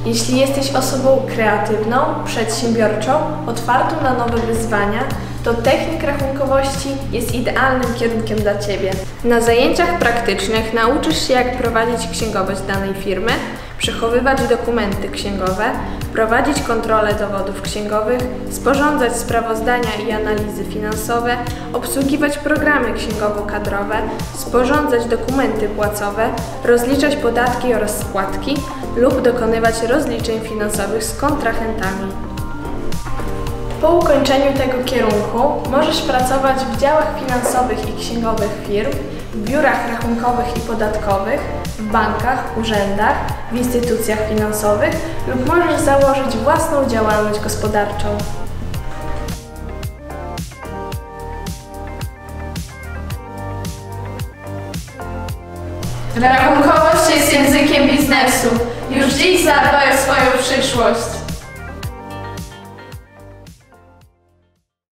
Jeśli jesteś osobą kreatywną, przedsiębiorczą, otwartą na nowe wyzwania, to technik rachunkowości jest idealnym kierunkiem dla Ciebie. Na zajęciach praktycznych nauczysz się, jak prowadzić księgowość danej firmy, przechowywać dokumenty księgowe, prowadzić kontrolę dowodów księgowych, sporządzać sprawozdania i analizy finansowe, obsługiwać programy księgowo-kadrowe, sporządzać dokumenty płacowe, rozliczać podatki oraz składki lub dokonywać rozliczeń finansowych z kontrahentami. Po ukończeniu tego kierunku możesz pracować w działach finansowych i księgowych firm, w biurach rachunkowych i podatkowych, w bankach, urzędach, w instytucjach finansowych lub możesz założyć własną działalność gospodarczą. Rachunkowość jest językiem biznesu. Już dziś zadbaj o swoją przyszłość.